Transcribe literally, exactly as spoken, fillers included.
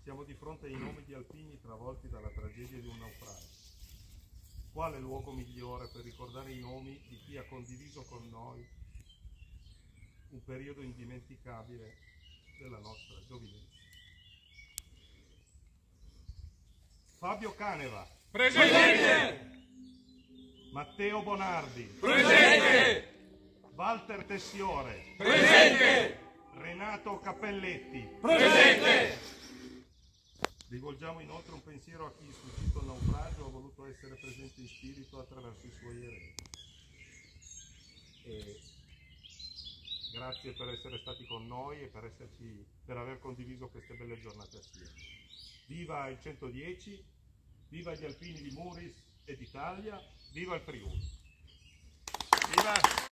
Siamo di fronte ai nomi di alpini travolti dalla tragedia di un naufragio. Quale luogo migliore per ricordare i nomi di chi ha condiviso con noi un periodo indimenticabile della nostra giovinezza? Fabio Caneva. Presente! Matteo Bonardi. Presente! Walter Tessiore. Presente! Renato Cappelletti. Presente! Rivolgiamo inoltre un pensiero a chi, sfuggito al naufragio, ha voluto essere presente in spirito attraverso i suoi eredi. E grazie per essere stati con noi e per, esserci, per aver condiviso queste belle giornate assieme. Viva il centodieci, viva gli alpini di Muris e d'Italia, viva il Friuli! Viva!